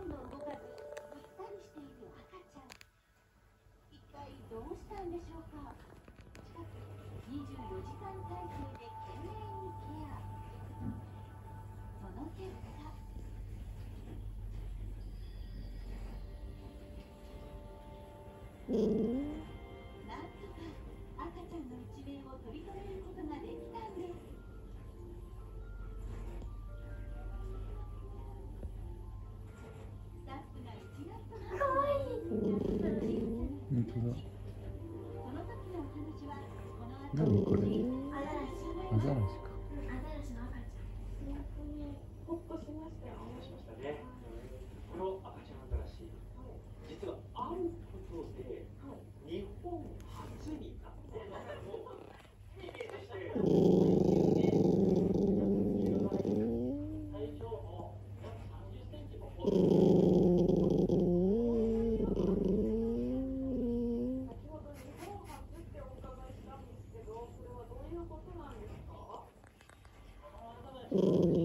んど動かずぐったりしている赤ちゃん。一体どうしたんでしょうか。近く24時間体制で懸命にケア。その結果なんとか赤ちゃんの一命を取り留めることができたんです。スタッフが一丸となって本当だ。 その時のお話はこの後何これ？ アザラシアザラシか。 アザラシの赤ちゃん。 本当にほっとしましたよ。 しましたね。この赤ちゃんアザラシ、実はあることで日本初になったのをイメージして体長も約30センチも大きい。 先ほど日本初ってお伺いしたんですけど、それはどういうことなんですか？ このアザラシ